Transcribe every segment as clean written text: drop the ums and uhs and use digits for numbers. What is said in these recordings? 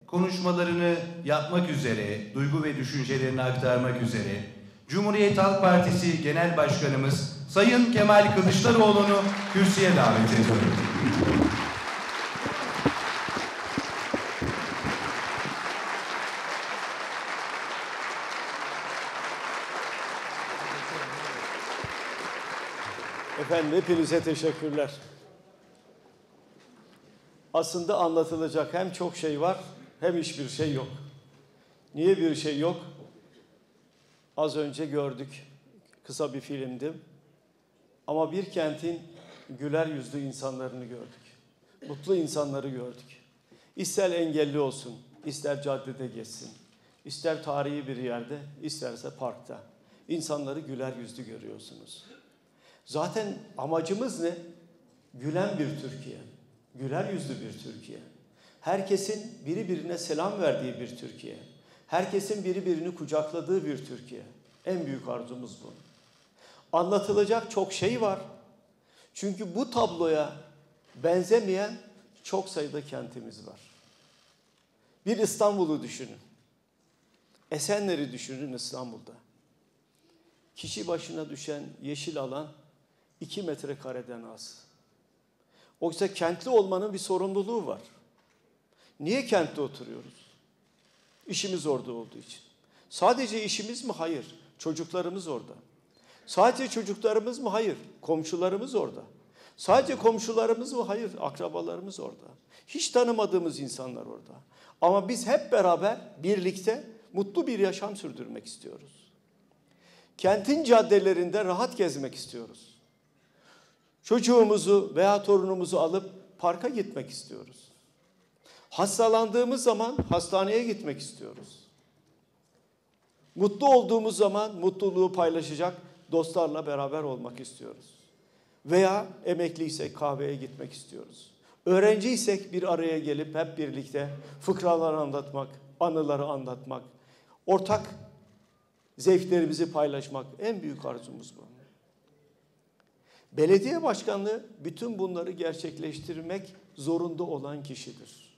konuşmalarını yapmak üzere, duygu ve düşüncelerini aktarmak üzere Cumhuriyet Halk Partisi Genel Başkanımız Sayın Kemal Kılıçdaroğlu'nu kürsüye davet ediyorum. Efendim hepinize teşekkürler. Aslında anlatılacak hem çok şey var hem hiçbir şey yok. Niye bir şey yok? Az önce gördük. Kısa bir filmdi. Ama bir kentin güler yüzlü insanlarını gördük. Mutlu insanları gördük. İster engelli olsun, ister caddede geçsin, ister tarihi bir yerde, isterse parkta. İnsanları güler yüzlü görüyorsunuz. Zaten amacımız ne? Gülen bir Türkiye, güler yüzlü bir Türkiye. Herkesin birbirine selam verdiği bir Türkiye. Herkesin birbirini kucakladığı bir Türkiye. En büyük arzumuz bu. Anlatılacak çok şey var. Çünkü bu tabloya benzemeyen çok sayıda kentimiz var. Bir İstanbul'u düşünün. Esenler'i düşünün İstanbul'da. Kişi başına düşen yeşil alan 2 metrekareden az. Oysa kentli olmanın bir sorumluluğu var. Niye kentte oturuyoruz? İşimiz orada olduğu için. Sadece işimiz mi? Hayır. Çocuklarımız orada. Sadece çocuklarımız mı? Hayır. Komşularımız orada. Sadece komşularımız mı? Hayır. Akrabalarımız orada. Hiç tanımadığımız insanlar orada. Ama biz hep beraber birlikte mutlu bir yaşam sürdürmek istiyoruz. Kentin caddelerinde rahat gezmek istiyoruz. Çocuğumuzu veya torunumuzu alıp parka gitmek istiyoruz. Hastalandığımız zaman hastaneye gitmek istiyoruz. Mutlu olduğumuz zaman mutluluğu paylaşacak dostlarla beraber olmak istiyoruz. Veya emekliysek kahveye gitmek istiyoruz. Öğrenciysek bir araya gelip hep birlikte fıkralar anlatmak, anıları anlatmak, ortak zevklerimizi paylaşmak en büyük arzumuz bu. Belediye başkanlığı bütün bunları gerçekleştirmek zorunda olan kişidir.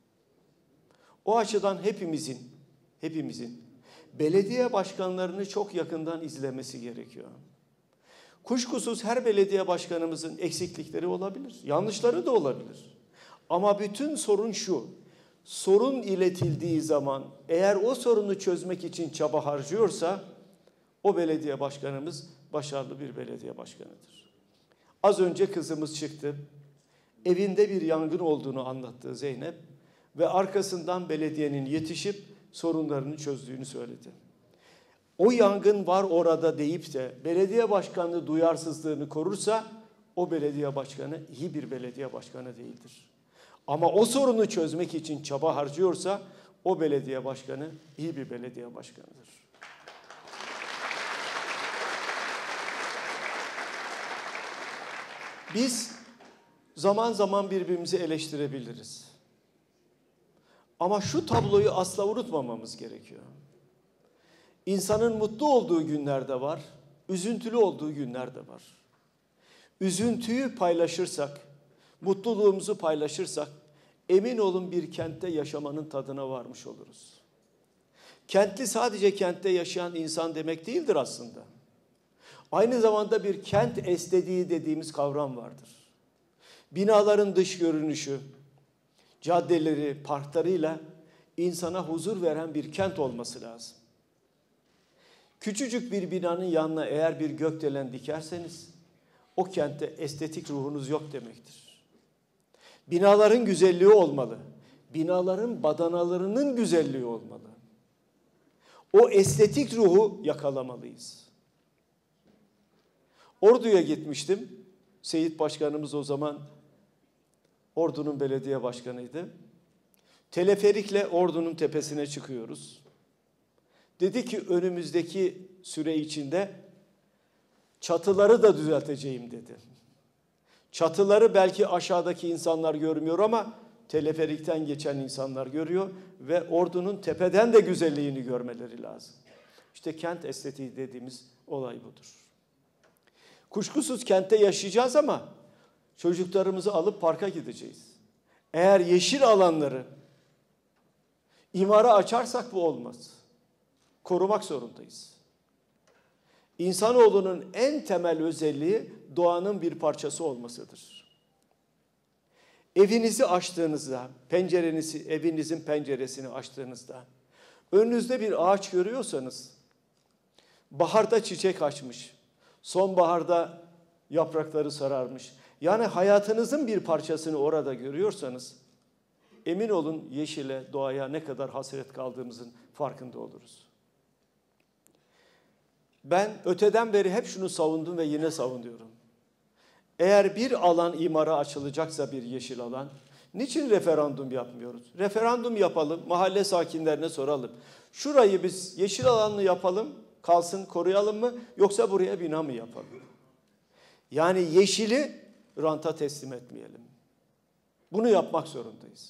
O açıdan hepimizin belediye başkanlarını çok yakından izlemesi gerekiyor. Kuşkusuz her belediye başkanımızın eksiklikleri olabilir, yanlışları da olabilir. Ama bütün sorun şu, sorun iletildiği zaman eğer o sorunu çözmek için çaba harcıyorsa o belediye başkanımız başarılı bir belediye başkanıdır. Az önce kızımız çıktı, evinde bir yangın olduğunu anlattı Zeynep ve arkasından belediyenin yetişip sorunlarını çözdüğünü söyledi. O yangın var orada deyip de belediye başkanlığı duyarsızlığını korursa o belediye başkanı iyi bir belediye başkanı değildir. Ama o sorunu çözmek için çaba harcıyorsa o belediye başkanı iyi bir belediye başkanıdır. Biz zaman zaman birbirimizi eleştirebiliriz. Ama şu tabloyu asla unutmamamız gerekiyor. İnsanın mutlu olduğu günler de var, üzüntülü olduğu günler de var. Üzüntüyü paylaşırsak, mutluluğumuzu paylaşırsak, emin olun bir kentte yaşamanın tadına varmış oluruz. Kentli sadece kentte yaşayan insan demek değildir aslında. Aynı zamanda bir kent estetiği dediğimiz kavram vardır. Binaların dış görünüşü, caddeleri, parklarıyla insana huzur veren bir kent olması lazım. Küçücük bir binanın yanına eğer bir gökdelen dikerseniz o kentte estetik ruhunuz yok demektir. Binaların güzelliği olmalı. Binaların badanalarının güzelliği olmalı. O estetik ruhu yakalamalıyız. Ordu'ya gitmiştim. Seyit Başkanımız o zaman Ordu'nun belediye başkanıydı. Teleferikle Ordu'nun tepesine çıkıyoruz. Dedi ki önümüzdeki süre içinde çatıları da düzelteceğim dedi. Çatıları belki aşağıdaki insanlar görmüyor ama teleferikten geçen insanlar görüyor ve Ordu'nun tepeden de güzelliğini görmeleri lazım. İşte kent estetiği dediğimiz olay budur. Kuşkusuz kentte yaşayacağız ama çocuklarımızı alıp parka gideceğiz. Eğer yeşil alanları İmara açarsak bu olmaz. Korumak zorundayız. İnsanoğlunun en temel özelliği doğanın bir parçası olmasıdır. Evinizi açtığınızda, evinizin penceresini açtığınızda, önünüzde bir ağaç görüyorsanız, baharda çiçek açmış, sonbaharda yaprakları sararmış, yani hayatınızın bir parçasını orada görüyorsanız, emin olun yeşile, doğaya ne kadar hasret kaldığımızın farkında oluruz. Ben öteden beri hep şunu savundum ve yine savunuyorum. Eğer bir alan imara açılacaksa, bir yeşil alan, niçin referandum yapmıyoruz? Referandum yapalım, mahalle sakinlerine soralım. Şurayı biz yeşil alanlı yapalım, kalsın, koruyalım mı? Yoksa buraya bina mı yapalım? Yani yeşili ranta teslim etmeyelim. Bunu yapmak zorundayız.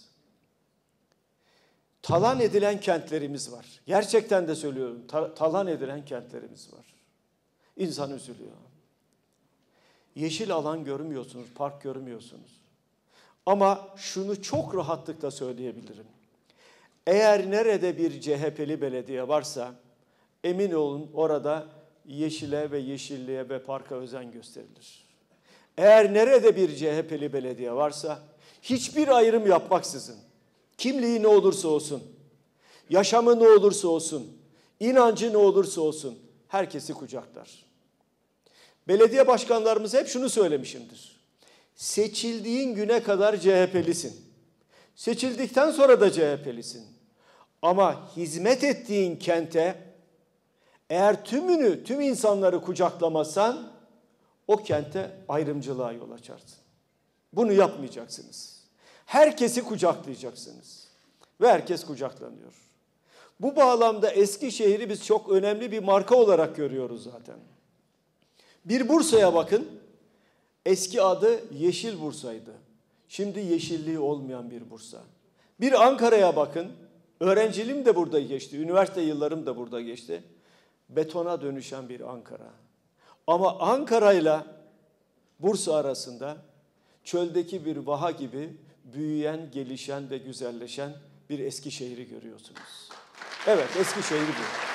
Talan edilen kentlerimiz var. Gerçekten de söylüyorum, talan edilen kentlerimiz var. İnsan üzülüyor. Yeşil alan görmüyorsunuz, park görmüyorsunuz. Ama şunu çok rahatlıkla söyleyebilirim. Eğer nerede bir CHP'li belediye varsa, emin olun orada yeşile ve yeşilliğe ve parka özen gösterilir. Eğer nerede bir CHP'li belediye varsa, hiçbir ayrım yapmaksızın, kimliği ne olursa olsun, yaşamı ne olursa olsun, inancı ne olursa olsun, herkesi kucaklar. Belediye başkanlarımız hep şunu söylemişimdir. Seçildiğin güne kadar CHP'lisin. Seçildikten sonra da CHP'lisin. Ama hizmet ettiğin kente eğer tüm insanları kucaklamazsan o kente ayrımcılığa yol açarsın. Bunu yapmayacaksınız. Herkesi kucaklayacaksınız. Ve herkes kucaklanıyor. Bu bağlamda Eskişehir'i biz çok önemli bir marka olarak görüyoruz zaten. Bir Bursa'ya bakın. Eski adı Yeşil Bursa'ydı. Şimdi yeşilliği olmayan bir Bursa. Bir Ankara'ya bakın. Öğrenciliğim de burada geçti. Üniversite yıllarım da burada geçti. Betona dönüşen bir Ankara. Ama Ankara'yla Bursa arasında çöldeki bir vaha gibi büyüyen, gelişen ve güzelleşen bir Eskişehir'i görüyorsunuz. Evet, Eskişehir bu.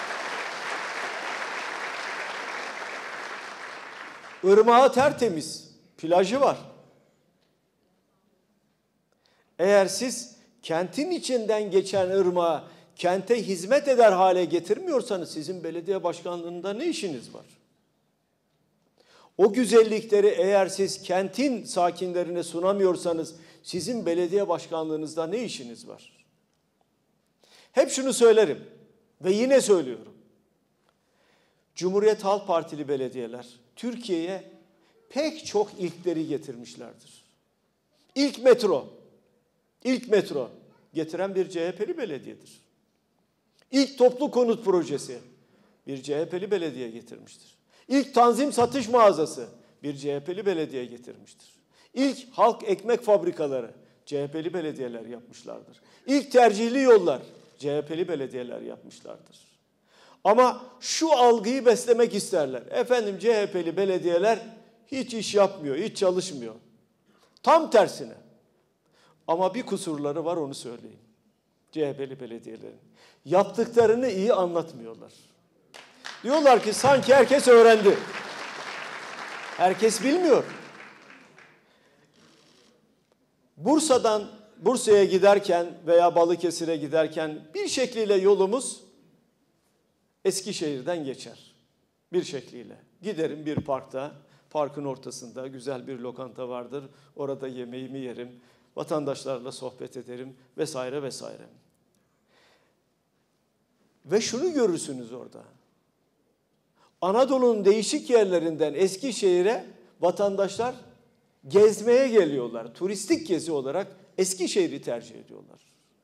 Irmağı tertemiz, plajı var. Eğer siz kentin içinden geçen ırmağı kente hizmet eder hale getirmiyorsanız sizin belediye başkanlığında ne işiniz var? O güzellikleri eğer siz kentin sakinlerine sunamıyorsanız sizin belediye başkanlığınızda ne işiniz var? Hep şunu söylerim ve yine söylüyorum. Cumhuriyet Halk Partili belediyeler Türkiye'ye pek çok ilkleri getirmişlerdir. İlk metro getiren bir CHP'li belediyedir. İlk toplu konut projesi bir CHP'li belediye getirmiştir. İlk tanzim satış mağazası bir CHP'li belediye getirmiştir. İlk halk ekmek fabrikaları CHP'li belediyeler yapmışlardır. İlk tercihli yollar CHP'li belediyeler yapmışlardır. Ama şu algıyı beslemek isterler. Efendim CHP'li belediyeler hiç iş yapmıyor, hiç çalışmıyor. Tam tersine. Ama bir kusurları var, onu söyleyeyim. CHP'li belediyelerin. Yaptıklarını iyi anlatmıyorlar. Diyorlar ki sanki herkes öğrendi. Herkes bilmiyor. Bursa'ya giderken veya Balıkesir'e giderken bir şekliyle yolumuz Eskişehir'den geçer. Bir şekliyle. Giderim bir parkta, parkın ortasında güzel bir lokanta vardır. Orada yemeğimi yerim, vatandaşlarla sohbet ederim vesaire vesaire. Ve şunu görürsünüz orada. Anadolu'nun değişik yerlerinden Eskişehir'e vatandaşlar gezmeye geliyorlar. Turistik gezi olarak Eskişehir'i tercih ediyorlar.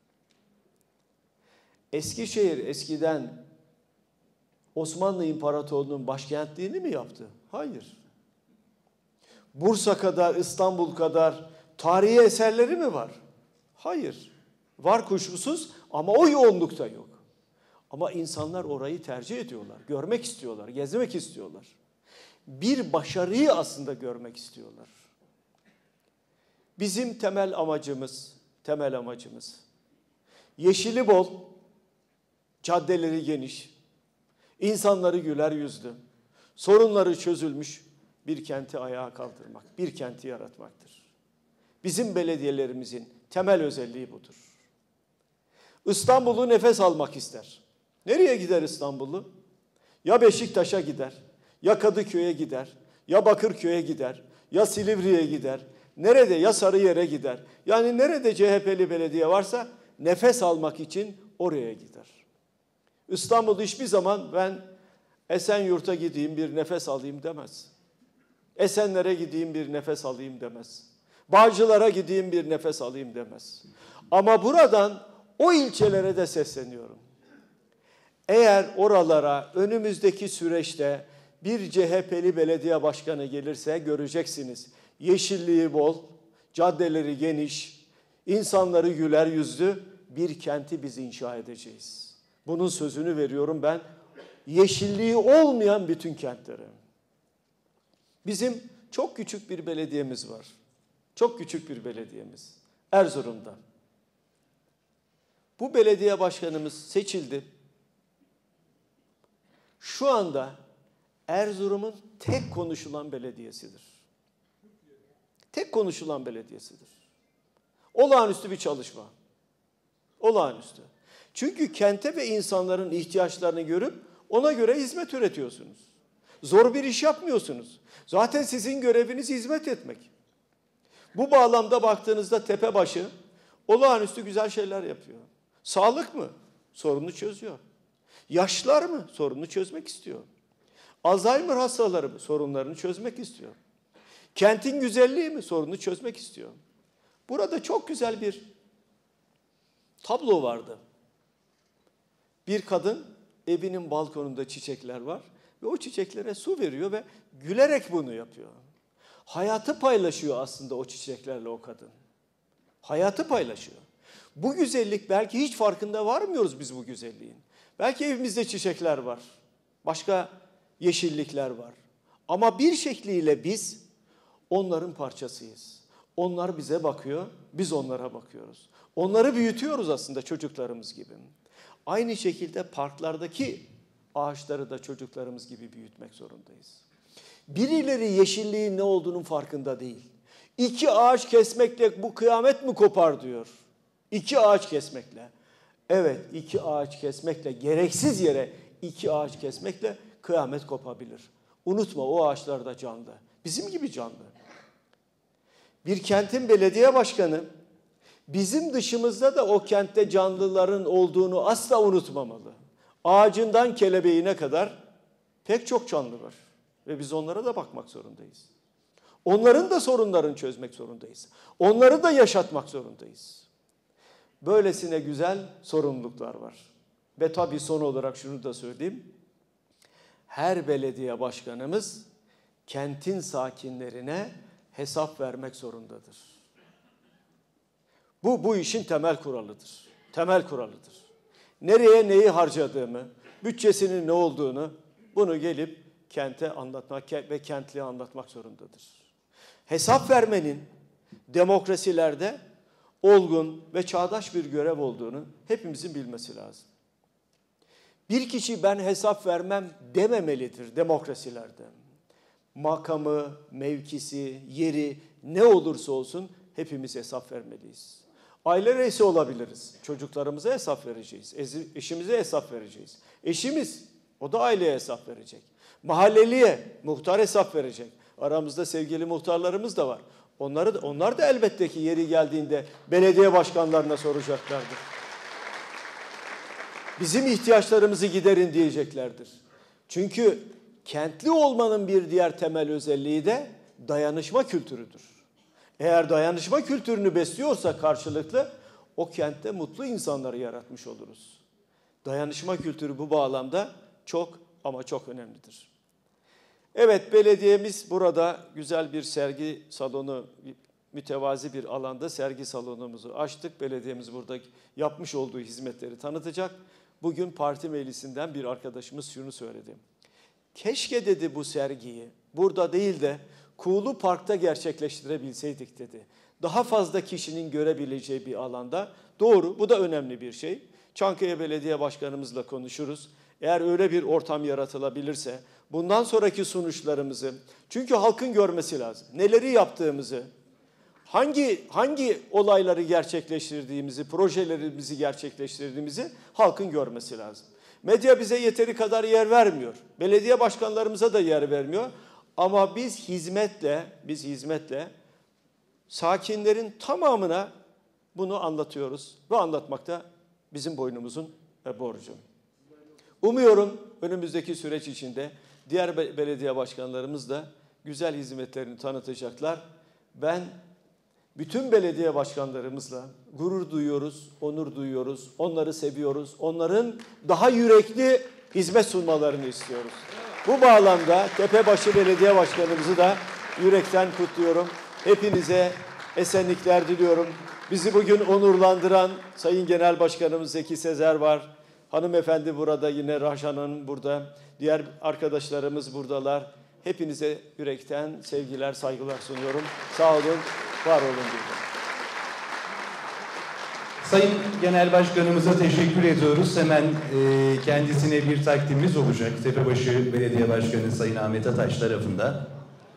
Eskişehir eskiden Osmanlı İmparatorluğu'nun başkentliğini mi yaptı? Hayır. Bursa kadar, İstanbul kadar tarihi eserleri mi var? Hayır. Var kuşkusuz ama o yoğunlukta yok. Ama insanlar orayı tercih ediyorlar. Görmek istiyorlar, gezmek istiyorlar. Bir başarıyı aslında görmek istiyorlar. Bizim temel amacımız yeşili bol, caddeleri geniş, insanları güler yüzlü, sorunları çözülmüş bir kenti ayağa kaldırmak, bir kenti yaratmaktır. Bizim belediyelerimizin temel özelliği budur. İstanbul'u nefes almak ister. Nereye gider İstanbul'u? Ya Beşiktaş'a gider, ya Kadıköy'e gider, ya Bakırköy'e gider, ya Silivri'ye gider. Nerede? Ya Sarıyer'e gider. Yani nerede CHP'li belediye varsa nefes almak için oraya gider. İstanbul hiçbir zaman ben Esenyurt'a gideyim bir nefes alayım demez. Esenler'e gideyim bir nefes alayım demez. Bağcılar'a gideyim bir nefes alayım demez. Ama buradan o ilçelere de sesleniyorum. Eğer oralara önümüzdeki süreçte bir CHP'li belediye başkanı gelirse göreceksiniz. Yeşilliği bol, caddeleri geniş, insanları güler yüzlü bir kenti biz inşa edeceğiz. Bunun sözünü veriyorum ben yeşilliği olmayan bütün kentlere. Bizim çok küçük bir belediyemiz var. Çok küçük bir belediyemiz. Erzurum'da. Bu belediye başkanımız seçildi. Şu anda Erzurum'un tek konuşulan belediyesidir. Tek konuşulan belediyesidir. Olağanüstü bir çalışma. Olağanüstü. Çünkü kente ve insanların ihtiyaçlarını görüp ona göre hizmet üretiyorsunuz. Zor bir iş yapmıyorsunuz. Zaten sizin göreviniz hizmet etmek. Bu bağlamda baktığınızda Tepebaşı olağanüstü güzel şeyler yapıyor. Sağlık mı? Sorunu çözüyor. Yaşlılar mı? Sorunu çözmek istiyor. Alzheimer hastaları mı? Sorunlarını çözmek istiyor. Kentin güzelliği mi? Sorunu çözmek istiyor. Burada çok güzel bir tablo vardı. Bir kadın evinin balkonunda çiçekler var ve o çiçeklere su veriyor ve gülerek bunu yapıyor. Hayatı paylaşıyor aslında o çiçeklerle o kadın. Hayatı paylaşıyor. Bu güzellik belki hiç farkında varmıyoruz biz bu güzelliğin. Belki evimizde çiçekler var. Başka yeşillikler var. Ama bir şekliyle biz onların parçasıyız. Onlar bize bakıyor, biz onlara bakıyoruz. Onları büyütüyoruz aslında çocuklarımız gibi. Aynı şekilde parklardaki ağaçları da çocuklarımız gibi büyütmek zorundayız. Birileri yeşilliğin ne olduğunun farkında değil. 2 ağaç kesmekle bu kıyamet mi kopar diyor. 2 ağaç kesmekle. Evet, 2 ağaç kesmekle, gereksiz yere 2 ağaç kesmekle kıyamet kopabilir. Unutma o ağaçlar da canlı. Bizim gibi canlı. Bir kentin belediye başkanı bizim dışımızda da o kentte canlıların olduğunu asla unutmamalı. Ağacından kelebeğine kadar pek çok canlı var. Ve biz onlara da bakmak zorundayız. Onların da sorunlarını çözmek zorundayız. Onları da yaşatmak zorundayız. Böylesine güzel sorumluluklar var. Ve tabii son olarak şunu da söyleyeyim. Her belediye başkanımız kentin sakinlerine hesap vermek zorundadır. Bu işin temel kuralıdır. Temel kuralıdır. Nereye neyi harcadığımı, bütçesinin ne olduğunu bunu gelip kente anlatmak ve kentliğe anlatmak zorundadır. Hesap vermenin demokrasilerde olgun ve çağdaş bir görev olduğunu hepimizin bilmesi lazım. Bir kişi ben hesap vermem dememelidir demokrasilerde. Makamı, mevkisi, yeri ne olursa olsun hepimiz hesap vermeliyiz. Aile reisi olabiliriz. Çocuklarımıza hesap vereceğiz. Eşimize hesap vereceğiz. Eşimiz, o da aileye hesap verecek. Mahalleliye, muhtar hesap verecek. Aramızda sevgili muhtarlarımız da var. Onlar da elbette ki yeri geldiğinde belediye başkanlarına soracaklardır. Bizim ihtiyaçlarımızı giderin diyeceklerdir. Çünkü kentli olmanın bir diğer temel özelliği de dayanışma kültürüdür. Eğer dayanışma kültürünü besliyorsa karşılıklı o kentte mutlu insanları yaratmış oluruz. Dayanışma kültürü bu bağlamda çok ama çok önemlidir. Evet, belediyemiz burada güzel bir sergi salonu, mütevazi bir alanda sergi salonumuzu açtık. Belediyemiz burada yapmış olduğu hizmetleri tanıtacak. Bugün parti meclisinden bir arkadaşımız şunu söyledi. Keşke dedi bu sergiyi burada değil de Kuğulu Park'ta gerçekleştirebilseydik dedi. daha fazla kişinin görebileceği bir alanda. Doğru, bu da önemli bir şey. Çankaya Belediye Başkanımızla konuşuruz. Eğer öyle bir ortam yaratılabilirse bundan sonraki sonuçlarımızı, çünkü halkın görmesi lazım. Neleri yaptığımızı, hangi olayları gerçekleştirdiğimizi, projelerimizi gerçekleştirdiğimizi halkın görmesi lazım. Medya bize yeteri kadar yer vermiyor. Belediye başkanlarımıza da yer vermiyor. Ama biz hizmetle sakinlerin tamamına bunu anlatıyoruz ve anlatmak da bizim boynumuzun borcu. Umuyorum önümüzdeki süreç içinde diğer belediye başkanlarımız da güzel hizmetlerini tanıtacaklar. Ben bütün belediye başkanlarımızla gurur duyuyoruz, onur duyuyoruz, onları seviyoruz. Onların daha yürekli hizmet sunmalarını istiyoruz. Bu bağlamda Tepebaşı Belediye Başkanımızı da yürekten kutluyorum. Hepinize esenlikler diliyorum. Bizi bugün onurlandıran Sayın Genel Başkanımız Zeki Sezer var. Hanımefendi burada, yine Rahşan Hanım burada. Diğer arkadaşlarımız buradalar. Hepinize yürekten sevgiler, saygılar sunuyorum. Sağ olun, var olun diyorum. Sayın Genel Başkanımıza teşekkür ediyoruz. Hemen kendisine bir takdimimiz olacak. Tepebaşı Belediye Başkanı Sayın Ahmet Ataş tarafından.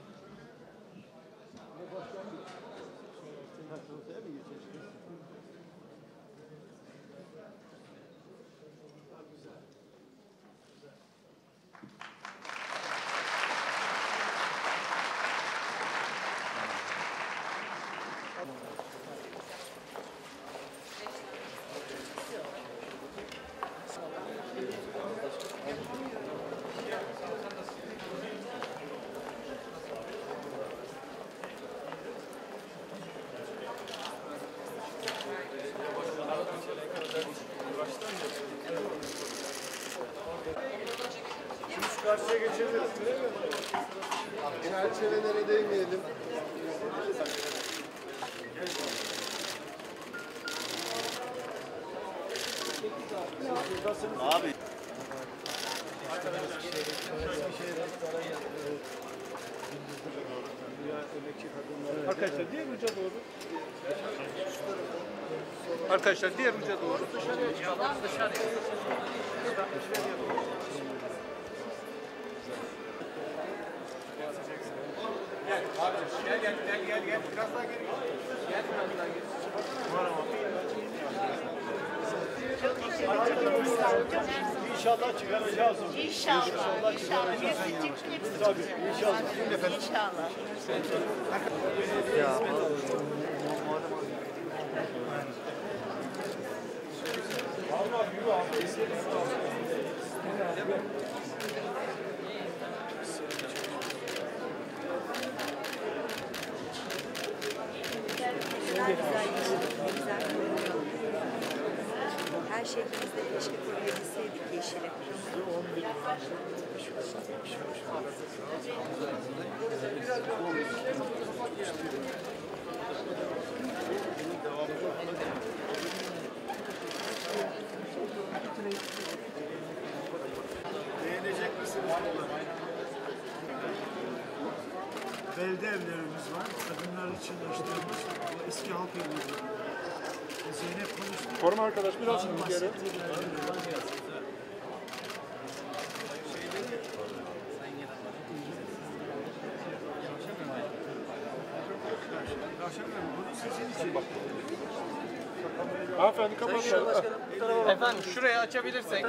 Karşıya geçebiliriz. Çerçevelere değmeyelim. Abi. Arkadaşlar diğer uca doğru. Arkadaşlar diğer uca doğru. Dışarıya. Gel. Biraz daha geri gel. Biraz daha geri. İnşallah çıkaracağız onu. İnşallah. Tabii. İnşallah. İnşallah. Her şehrimizde keşke koruyabilseydik yeşili. Beğenecek misiniz bunları? Belde evlerimiz var. Kadınlar için açtığımız eski halk evleri. Zeynep konuştu. Koruma arkadaş biraz mı geri? Hanımefendi kapatın. Efendim şurayı açabilirsek.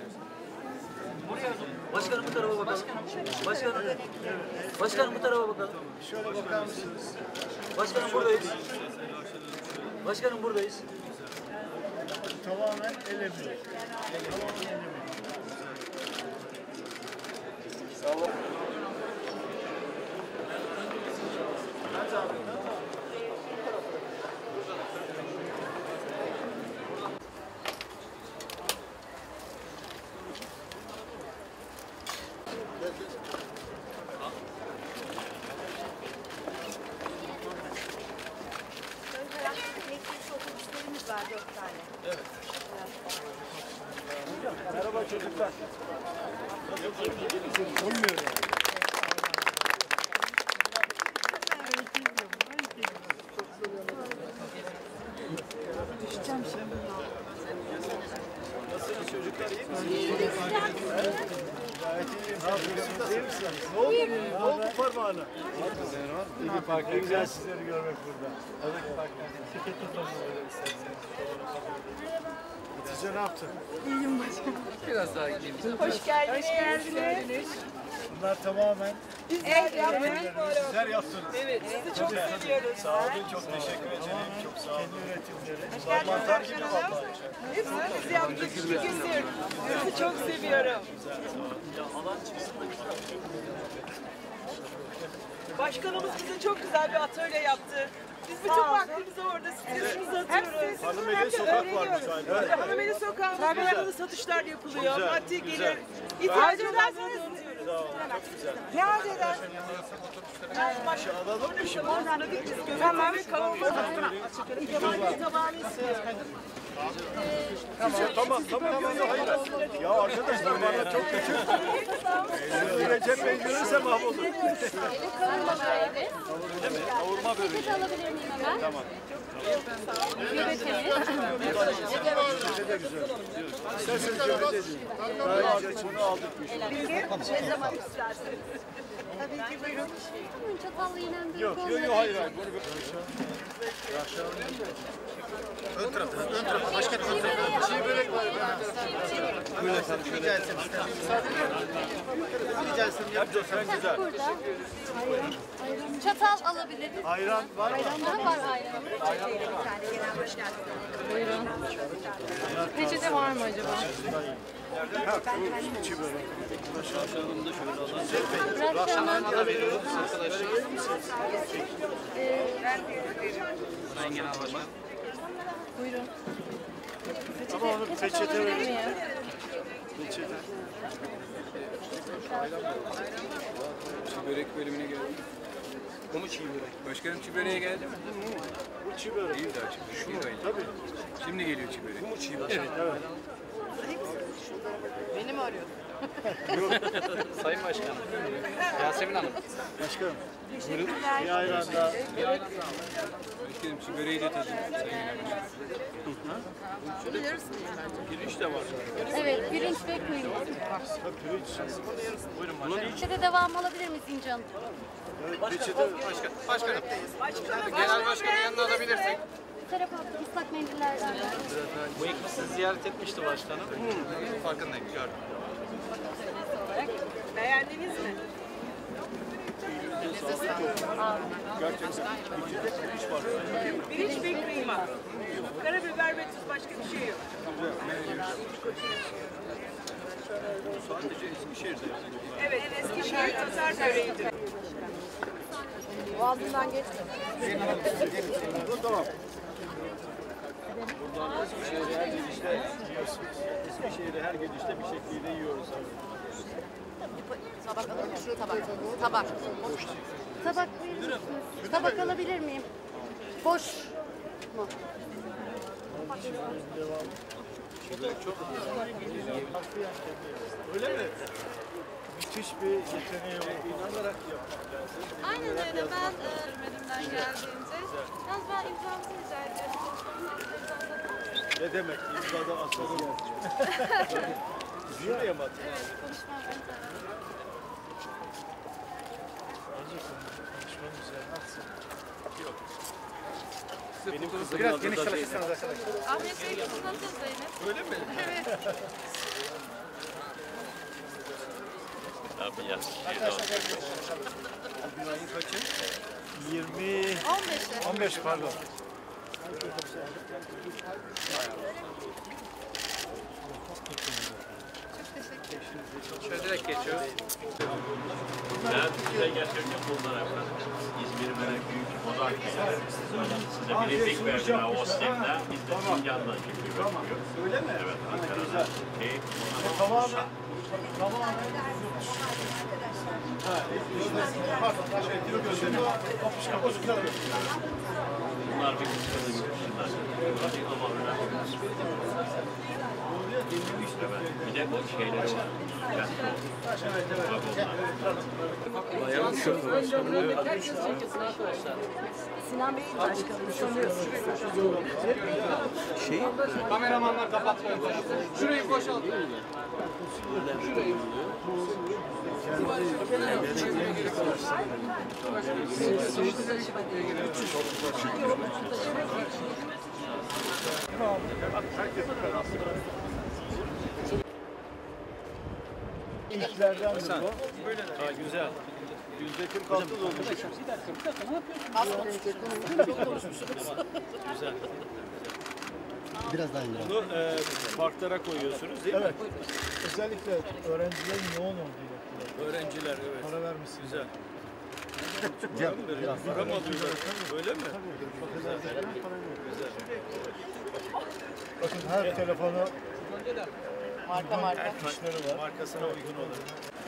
Başkanım bu tarafa bakalım. Başkanım bu tarafa bakalım. Şöyle bakar mısınız? Başkanım buradayız. Başkanım buradayız. Tamamen el emeği. Sağ olun. Elektrikli otobüslerimiz var 4 tane. Evet. Merhaba çocuklar. Olmuyor yani. Ne oldu parmağına? Ne güzel sizleri görmek burada. Hatice ne yaptın? Hoş geldiniz. Bunlar tamamen Evet, sizler yaptınız. evet. Sizi çok seviyoruz. Sağ olun, çok teşekkür ederim. Çok sağ olun. Kendi üretimleri. Bunlar mantar gibi vallahi. Hepsini biz yaptık. Güzel. Sizi çok seviyorum. Başkanımız bize çok güzel bir atölye yaptı. Biz bütün vaktimizi orada stresimizi atıyoruz. Hanımeli sokak varmış galiba. Hanımeli sokağında paralı satışlar yapılıyor. Maddi gelir. İhtiyacı ederseniz ne arz eder? Alalım mı şimdi? Tamam. Kavurma yabancı tabağını istiyor. Tamam. Hayır. Ya arkadaşlar bana çok küçük. Recep Bey görürse mahvolur. Kavurma böreği. Alabilir miyim hemen? Tamam. İsterseniz şöyle dedim. Daha önce bunu aldık. Ne zaman istersin? Tabii ki buyurun. Çatallı iğnemde Yok hayır. Ön tarafa. Başka ön tarafa. Çiğ börek var. Buyurun efendim şöyle. Rica etsem yapacağım. Güzel. Burada. Çatal alabilir miyim? Ayran var mı? Daha var ayran. Buyurun. Peçete var mı acaba? Çiğ börek. Bırakacağım. Buyurun. Ama onu peçete verin. Peçete. Börek bölümüne geldi. Bu mu çiğ börek? Başkanım çiğ böreğe geldi mi? Bu çiğ börek. İyi daha çiğ. Şu mu öyle? Tabii. Şimdi geliyor çiğ börek. Bu mu çiğ börek? Evet. Beni mi arıyorsun? Sayın Başkanım. Yasemin Hanım. Başkanım. Bir ayran daha. Başkanım çiğ böreği de tadın. Pirinç de var. Evet, pirinç ve kuyma. Peçete devam alabilir misin İnci Hanım? Peçete. Başkanım. Genel başkanın yanına alabilirsek. Bu tarafa ıslak mendillerden var. Bu ekip sizi ziyaret etmişti başkanım. Farkındayım, gördüm. Beğendiniz mi? Pirinç ve kıyma. Karabiber ve tuz, başka bir şey yok. Sadece Eskişehir'de yapılıyor. Evet, Eskişehir Tatar böreğidir. Boğazından geçti. Tamam. Buradan Eskişehir'e her gidişte yiyorsunuz. Eskişehir'e her gidişte bir şekilde yiyoruz. Tabak alabilir miyim? Tabak. Tabak verir misiniz? Tabak alabilir miyim? Boş mu? Öyle mi? Müthiş bir yeteneğe var. İnanarak yapmak lazım. Aynen öyle. Ben elimden geldiğince. Yalnız ben imzamızı rica ediyorum. Ne demek? İmzada aslanı yazıyor. Şuraya mı atayım? Evet, konuşmam ön tarafı. Konuşmam güzel. Nasıl? Yok. Benim kızım Biraz geniş çalışırsanız arkadaşlar. Ahmet Bey kızın adı Zeynep. Öyle mi? Evet. Bugün ayın kaçı? 20... 15'i. 15 pardon. Şöyle direkt geçiyoruz. Ben size gerçekten bunlar efendim. İzmir böyle büyük oda aktiviteleri. Size bilezik verdim o sistemde. Biz de Sincan'dan çünkü görüyoruz. Öyle mi? Evet, Ankara'da. Tamamen Bunlar bir kısmını yurt dışından. Ama önemli. Bir de o şeyler var. Bayan şoför. Sinan Bey'in başkanını sanıyorsunuz. Kameramanlar kapatmaya başladı. Şurayı boşaltın. İlklerdendir bu. Ha, güzel. %46 dolmuş. Güzel. Biraz daha indir. Bunu parklara koyuyorsunuz değil mi? Evet. Özellikle öğrencilerin yoğun olduğu noktalar. Öğrenciler evet. Para vermişsin. Güzel. Cem. Para mı alıyorlar? Öyle mi? Bakın her telefonu Her tuşları var. Markasına uygun olarak.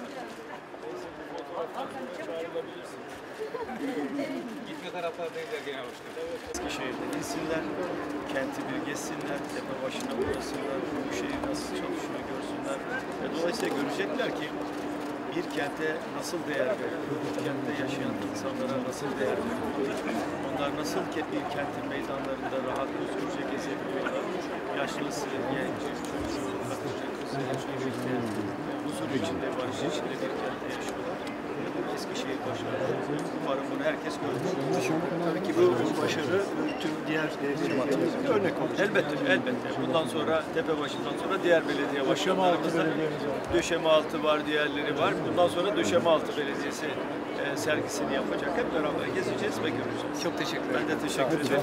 Gitme taraflardayız genel başkanım. Eskişehir'de insinler, kenti bir gezsinler, tepe başına uğrasınlar, bu şehir nasıl çalışıyor görsünler. Ve dolayısıyla görecekler ki bir kente nasıl değer verilir, bir kentte yaşayan insanlara nasıl değer verilir, onlar nasıl bir kentin meydanlarında rahat özgürce gezebiliyorlar, yaşlısı, genci, çocuğu, kadıncı, kızı, çocuklu, huzur içinde, barış içinde bir kentte yaşıyorlar. Eskişehir başarılı. Umarım bunu herkes görmüş. Tabii ki bu başarı tüm diğer firmalarımızın örnek olacak. Elbette, elbette. Bundan sonra Tepebaşı'ndan sonra diğer belediye başkanlarımızda Döşemealtı var, diğerleri var. Bundan sonra Döşemealtı Belediyesi sergisini yapacak. Hep beraber gezeceğiz ve göreceğiz. Çok teşekkür ederim. Ben de teşekkür ederim.